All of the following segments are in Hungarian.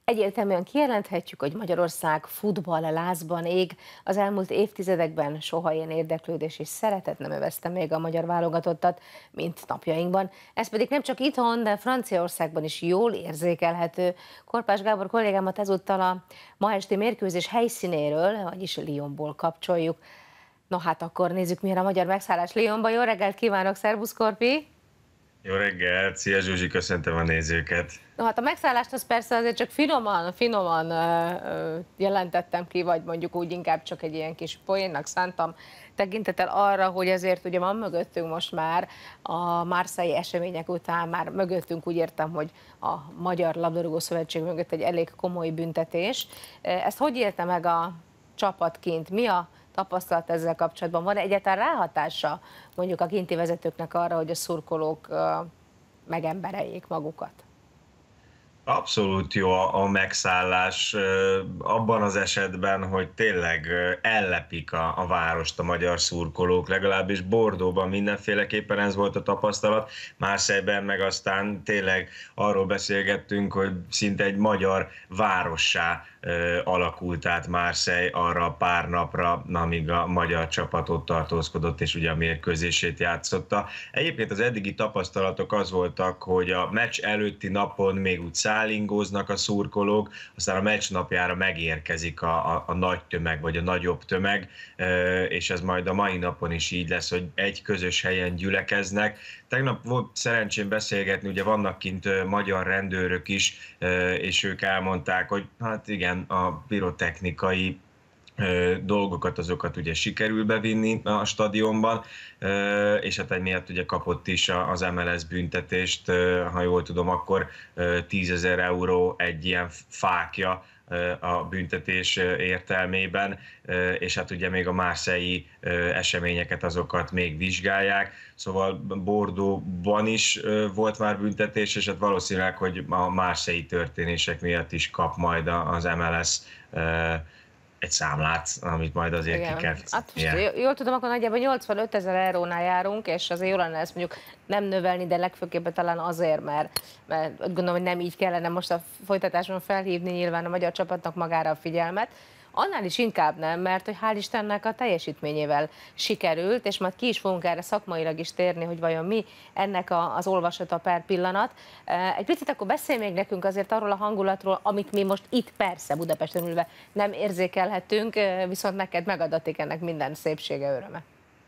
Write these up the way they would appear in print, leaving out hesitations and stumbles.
Egyértelműen kijelenthetjük, hogy Magyarország futball lázban ég. Az elmúlt évtizedekben soha ilyen érdeklődés és szeretet nem övezte még a magyar válogatottat, mint napjainkban. Ez pedig nem csak itthon, de Franciaországban is jól érzékelhető. Korpás Gábor kollégámat ezúttal a ma esti mérkőzés helyszínéről, vagyis Lyonból kapcsoljuk. No hát akkor nézzük, milyen a magyar megszállás Lyonban. Jó reggelt kívánok, szervusz Korpi! Jó reggelt, szia Zsuzsi, köszöntöm a nézőket. No hát a megszállást az persze azért csak finoman jelentettem ki, vagy mondjuk úgy inkább csak egy ilyen kis poénnak szántam, tekintettel arra, hogy azért ugye van mögöttünk most már a marseille események után, már mögöttünk úgy értem, hogy a Magyar Labdarúgó Szövetség mögött egy elég komoly büntetés. Ezt hogy élte meg a csapatként? Mi a tapasztalat ezzel kapcsolatban? Van egyáltalán ráhatása mondjuk a kinti vezetőknek arra, hogy a szurkolók megembereljék magukat? Abszolút jó a megszállás abban az esetben, hogy tényleg ellepik a várost a magyar szurkolók, legalábbis Bordeauxban mindenféleképpen ez volt a tapasztalat, Marseille-ben meg aztán tényleg arról beszélgettünk, hogy szinte egy magyar várossá alakult át Marseille arra a pár napra, amíg a magyar csapat ott tartózkodott, és ugye a mérkőzését játszotta. Egyébként az eddigi tapasztalatok az voltak, hogy a meccs előtti napon még úgy szállingóznak a szurkolók, aztán a meccs napjára megérkezik a nagy tömeg, vagy a nagyobb tömeg, és ez majd a mai napon is így lesz, hogy egy közös helyen gyülekeznek. Tegnap volt szerencsém beszélgetni, ugye vannak kint magyar rendőrök is, és ők elmondták, hogy hát igen, a pirotechnikai dolgokat, azokat ugye sikerül bevinni a stadionban, és hát emiatt ugye kapott is az MLS büntetést, ha jól tudom, akkor 10 000 euró egy ilyen fákja a büntetés értelmében, és hát ugye még a marseille-i eseményeket, azokat még vizsgálják, szóval Bordeauxban is volt már büntetés, és hát valószínűleg, hogy a marseille-i történések miatt is kap majd az MLS egy számlát, amit majd azért ki Igen. kell Hát most fizetnie. jól tudom, akkor nagyjából 85 000 eurónál járunk, és azért jó lenne ezt mondjuk nem növelni, de legfőképpen talán azért, mert gondolom, hogy nem így kellene most a folytatáson felhívni nyilván a magyar csapatnak magára a figyelmet. Annál is inkább nem, mert hogy hál' Istennek a teljesítményével sikerült, és majd ki is fogunk erre szakmailag is térni, hogy vajon mi ennek az olvasata per pillanat. Egy picit akkor beszélj még nekünk azért arról a hangulatról, amit mi most itt persze Budapesten ülve nem érzékelhetünk, viszont neked megadatik ennek minden szépsége, öröme.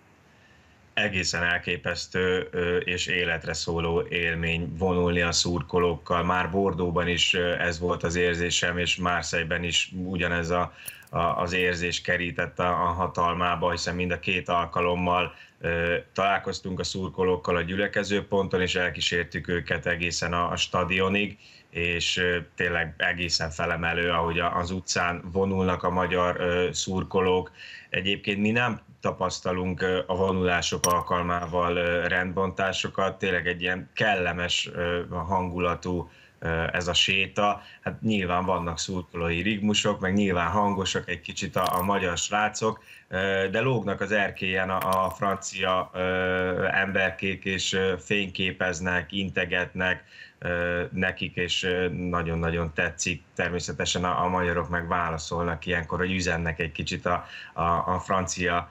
Egészen elképesztő és életre szóló élmény vonulni a szurkolókkal. Már Bordeauxban is ez volt az érzésem, és Marseille-ben is ugyanez az érzés kerített a hatalmába, hiszen mind a két alkalommal találkoztunk a szurkolókkal a gyülekezőponton, és elkísértük őket egészen a stadionig, és tényleg egészen felemelő, ahogy az utcán vonulnak a magyar szurkolók. Egyébként mi nem tapasztalunk a vonulások alkalmával rendbontásokat, tényleg egy ilyen kellemes hangulatú ez a séta. Hát nyilván vannak szurkolói rigmusok, meg nyilván hangosak egy kicsit a magyar srácok, de lógnak az erkélyen a francia emberkék, és fényképeznek, integetnek nekik, és nagyon-nagyon tetszik. Természetesen a magyarok meg válaszolnak ilyenkor, hogy üzennek egy kicsit a francia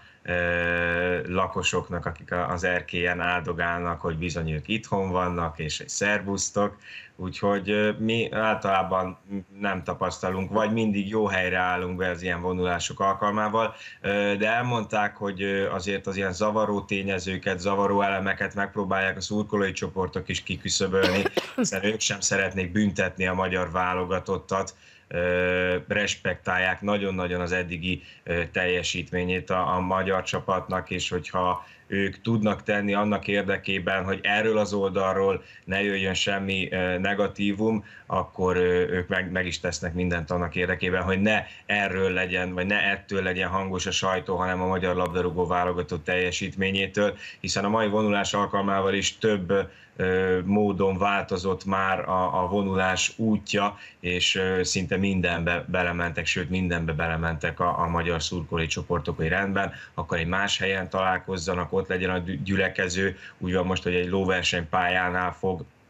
lakosoknak, akik az erkélyen áldogálnak, hogy bizony ők itthon vannak, és egy szervusztok, úgyhogy mi általában nem tapasztalunk, vagy mindig jó helyre állunk be az ilyen vonulások alkalmával, de elmondták, hogy azért az ilyen zavaró tényezőket, zavaró elemeket megpróbálják a szurkolói csoportok is kiküszöbölni, hiszen ők sem szeretnék büntetni a magyar válogatottat, respektálják nagyon-nagyon az eddigi teljesítményét a magyar csapatnak, és hogyha ők tudnak tenni annak érdekében, hogy erről az oldalról ne jöjjön semmi negatívum, akkor ők meg is tesznek mindent annak érdekében, hogy ne erről legyen, vagy ne ettől legyen hangos a sajtó, hanem a magyar labdarúgó válogatott teljesítményétől, hiszen a mai vonulás alkalmával is több módon változott már a vonulás útja, és szinte mindenbe belementek, sőt mindenbe belementek a magyar szurkolói csoportok, hogy rendben, akkor egy más helyen találkozzanak, ott legyen a gyülekező, úgy van most, hogy egy lóversenypályánál fog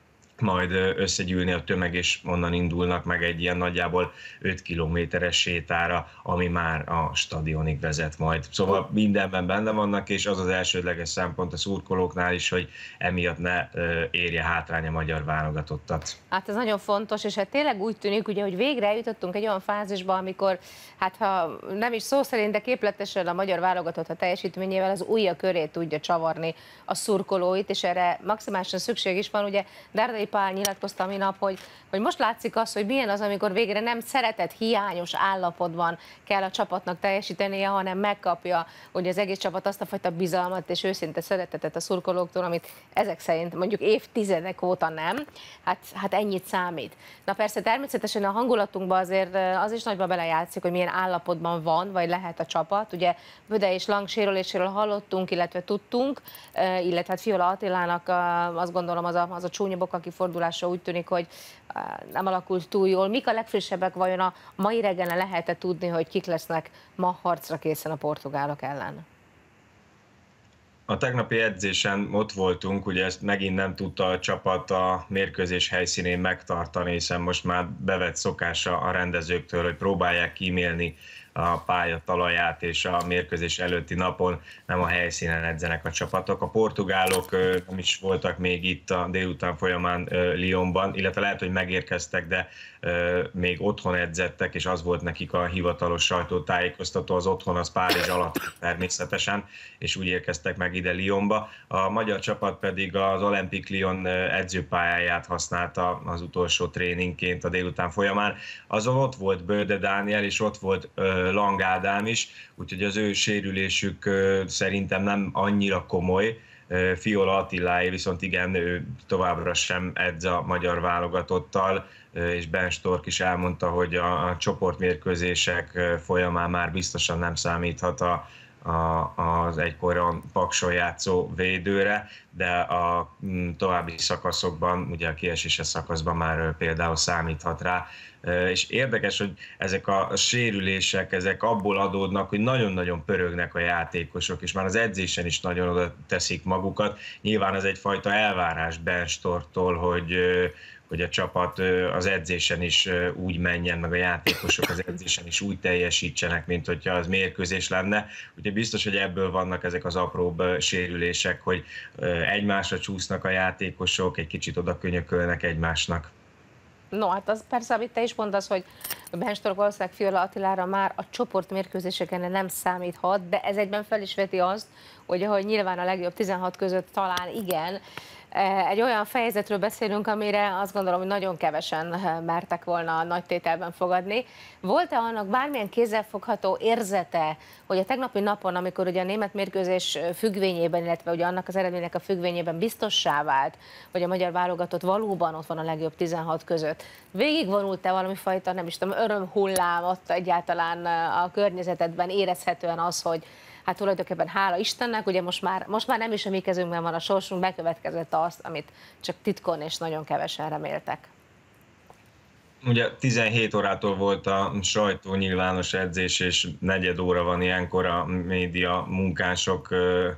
majd összegyűlni a tömeg, és onnan indulnak meg egy ilyen nagyjából 5 kilométeres sétára, ami már a stadionig vezet majd. Szóval mindenben benne vannak, és az az elsődleges szempont a szurkolóknál is, hogy emiatt ne érje hátrány a magyar válogatottat. Hát ez nagyon fontos, és hát tényleg úgy tűnik, ugye, hogy végre eljutottunk egy olyan fázisba, amikor, hát ha nem is szó szerint, de képletesen a magyar válogatott a teljesítményével az ujja köré tudja csavarni a szurkolóit, és erre maximálisan szükség is van. Ugye Dárdai Pál nyilatkozta minap, hogy most látszik az, hogy milyen az, amikor végre nem szeretett, hiányos állapotban kell a csapatnak teljesítenie, hanem megkapja ugye az egész csapat azt a fajta bizalmat és őszinte szeretetet a szurkolóktól, amit ezek szerint mondjuk évtizedek óta nem. Hát ennyit számít. Na persze természetesen a hangulatunkban azért az is nagyban belejátszik, hogy milyen állapotban van, vagy lehet a csapat. Ugye Böde és Lang sérüléséről hallottunk, illetve tudtunk, illetve hát Fiola Attilának azt gondolom az a csúnya boka kifordulása úgy tűnik, hogy nem alakult túl jól. Mik a legfrissebbek, vajon a mai reggelen lehet-e tudni, hogy kik lesznek ma harcra készen a portugálok ellen? A tegnapi edzésen ott voltunk, ugye ezt megint nem tudta a csapat a mérkőzés helyszínén megtartani, hiszen most már bevett szokása a rendezőktől, hogy próbálják kímélni a pálya talaját, és a mérkőzés előtti napon nem a helyszínen edzenek a csapatok. A portugálok nem is voltak még itt a délután folyamán Lyonban, illetve lehet, hogy megérkeztek, de még otthon edzettek, és az volt nekik a hivatalos sajtótájékoztató, az otthon az Párizs alatt természetesen, és úgy érkeztek meg ide Lyonba. A magyar csapat pedig az Olympique Lyon edzőpályáját használta az utolsó tréningként a délután folyamán. Azon ott volt Böde Dániel, és ott volt Lang Ádám is, úgyhogy az ő sérülésük szerintem nem annyira komoly. Fiola Attiláé viszont igen, ő továbbra sem edz a magyar válogatottal, és Ben Stork is elmondta, hogy a csoportmérkőzések folyamán már biztosan nem számíthat az egykoron Pakson játszó védőre, de a további szakaszokban, ugye a kieséses szakaszban már például számíthat rá. És érdekes, hogy ezek a sérülések, ezek abból adódnak, hogy nagyon-nagyon pörögnek a játékosok, és már az edzésen is nagyon oda teszik magukat. Nyilván ez egyfajta elvárás Ben Storktól, hogy a csapat az edzésen is úgy menjen, meg a játékosok az edzésen is úgy teljesítsenek, mint hogyha az mérkőzés lenne. Úgyhogy biztos, hogy ebből vannak ezek az apróbb sérülések, hogy egymásra csúsznak a játékosok, egy kicsit oda könyökölnek egymásnak. No, hát az persze, amit te is mondasz, hogy Ben Stork valószínűleg Fiola Attilára már a csoportmérkőzéseken nem számíthat, de ez egyben fel is veti azt, hogy ahogy nyilván a legjobb 16 között talán igen, egy olyan fejezetről beszélünk, amire azt gondolom, hogy nagyon kevesen mertek volna nagy tételben fogadni. Volt-e annak bármilyen kézzelfogható érzete, hogy a tegnapi napon, amikor ugye a német mérkőzés függvényében, illetve ugye annak az eredménynek a függvényében biztossá vált, hogy a magyar válogatott valóban ott van a legjobb 16 között, végigvonult-e valami fajta, nem is tudom, örömhullám ott egyáltalán a környezetedben érezhetően az, hogy hát tulajdonképpen hála Istennek, ugye most már nem is a mi kezünkben van a sorsunk, bekövetkezett azt, amit csak titkon és nagyon kevesen reméltek. Ugye 17 órától volt a sajtó nyilvános edzés, és negyed óra van ilyenkor a média munkásoknak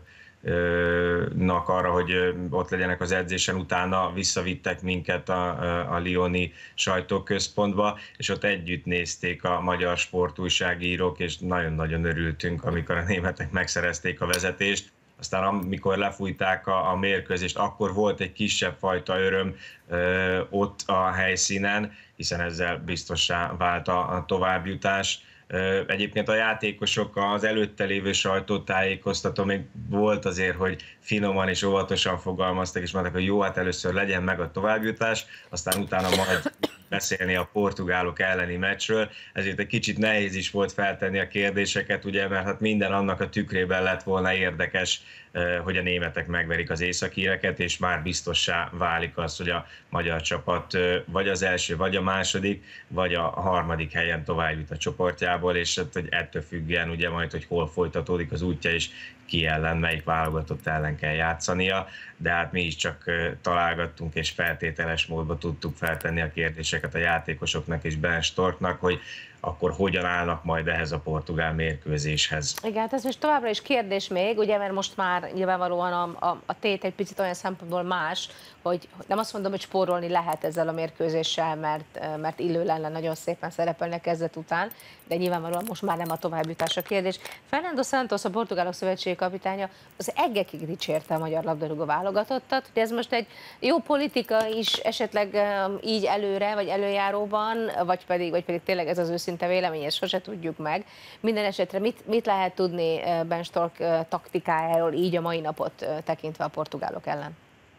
arra, hogy ott legyenek az edzésen, utána visszavittek minket a lyoni sajtóközpontba, és ott együtt nézték a magyar sportújságírók, és nagyon-nagyon örültünk, amikor a németek megszerezték a vezetést. Aztán amikor lefújták a mérkőzést, akkor volt egy kisebb fajta öröm ott a helyszínen, hiszen ezzel biztossá vált a továbbjutás. Egyébként a játékosok az előtte lévő sajtótájékoztató még volt azért, hogy finoman és óvatosan fogalmaztak, és mondták, hogy jó, hát először legyen meg a továbbjutás, aztán utána majd beszélni a portugálok elleni meccsről, ezért egy kicsit nehéz is volt feltenni a kérdéseket, ugye, mert hát minden annak a tükrében lett volna érdekes, hogy a németek megverik az északíreket, és már biztossá válik az, hogy a magyar csapat vagy az első, vagy a második, vagy a harmadik helyen tovább jut a csoportjából, és hogy ettől függően ugye majd, hogy hol folytatódik az útja, és ki ellen, melyik válogatott ellen kell játszania, de hát mi is csak találgattunk, és feltételes módban tudtuk feltenni a kérdéseket kérdéseket a játékosoknak és Ben Storknak, hogy akkor hogyan állnak majd ehhez a portugál mérkőzéshez. Igen, hát ez most továbbra is kérdés még, ugye, mert most már nyilvánvalóan a tét egy picit olyan szempontból más, hogy nem azt mondom, hogy spórolni lehet ezzel a mérkőzéssel, mert illő lenne nagyon szépen szerepelni a kezdet után, de nyilvánvalóan most már nem a továbbjutás a kérdés. Fernando Santos, a portugálok szövetségi kapitánya, az eggekig dicsérte a magyar labdarúgó válogatottat, hogy ez most egy jó politika is esetleg így előre, vagy előjáróban, vagy pedig tényleg ez az őszinte vélemény, ezt sose tudjuk meg. Minden esetre mit lehet tudni Ben Stork taktikájáról így a mai napot tekintve a portugálok ellen?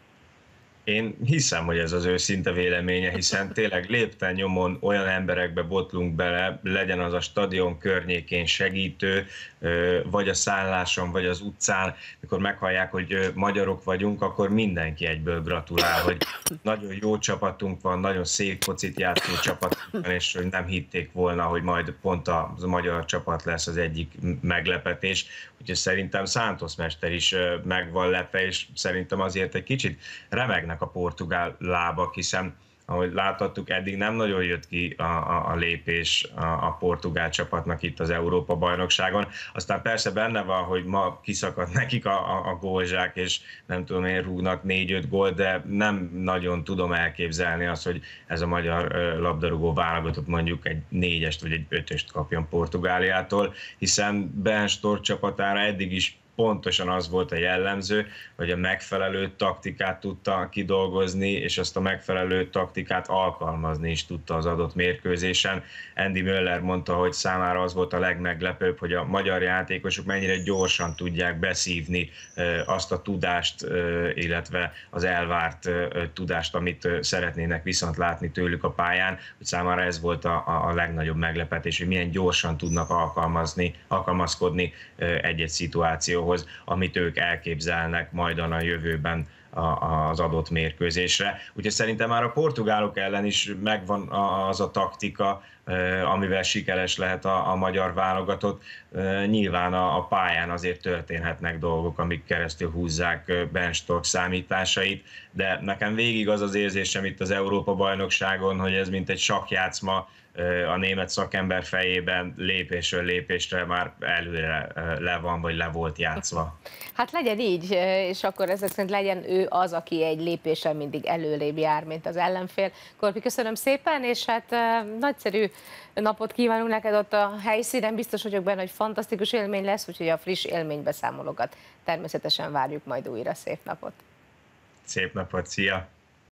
Én hiszem, hogy ez az őszinte véleménye, hiszen tényleg lépten nyomon olyan emberekbe botlunk bele, legyen az a stadion környékén segítő, vagy a szálláson, vagy az utcán, mikor meghallják, hogy magyarok vagyunk, akkor mindenki egyből gratulál, hogy nagyon jó csapatunk van, nagyon szép focit játszó csapatunk van, és hogy nem hitték volna, hogy majd pont a magyar csapat lesz az egyik meglepetés. Úgyhogy szerintem Santos mester is meg van lepve, és szerintem azért egy kicsit remegnek a portugál lábak, hiszen ahogy láthattuk, eddig nem nagyon jött ki a lépés a portugál csapatnak itt az Európa-bajnokságon. Aztán persze benne van, hogy ma kiszakadt nekik a gólzsák, és nem tudom én, rúgnak 4-5 gólt, de nem nagyon tudom elképzelni azt, hogy ez a magyar labdarúgó válogatott mondjuk egy 4-est vagy egy 5-öst kapjon Portugáliától, hiszen Ben Stork csapatára eddig is pontosan az volt a jellemző, hogy a megfelelő taktikát tudta kidolgozni, és azt a megfelelő taktikát alkalmazni is tudta az adott mérkőzésen. Andy Möller mondta, hogy számára az volt a legmeglepőbb, hogy a magyar játékosok mennyire gyorsan tudják beszívni azt a tudást, illetve az elvárt tudást, amit szeretnének viszont látni tőlük a pályán, hogy számára ez volt a legnagyobb meglepetés, hogy milyen gyorsan tudnak alkalmazkodni egy-egy szituációhoz, amit ők elképzelnek majd a jövőben az adott mérkőzésre. Úgyhogy szerintem már a portugálok ellen is megvan az a taktika, amivel sikeres lehet a magyar válogatott. Nyilván a pályán azért történhetnek dolgok, amik keresztül húzzák Ben Stork számításait, de nekem végig az az érzésem itt az Európa-bajnokságon, hogy ez mint egy sakkjátszma, a német szakember fejében lépésről lépésre már előre le van, vagy le volt játszva. Hát legyen így, és akkor ezek szerint legyen ő az, aki egy lépéssel mindig előrébb jár, mint az ellenfél. Korpi, köszönöm szépen, és hát nagyszerű napot kívánunk neked ott a helyszínen. Biztos vagyok benne, hogy fantasztikus élmény lesz, úgyhogy a friss élménybeszámolókat természetesen várjuk majd újra. Szép napot! Szép napot, szia!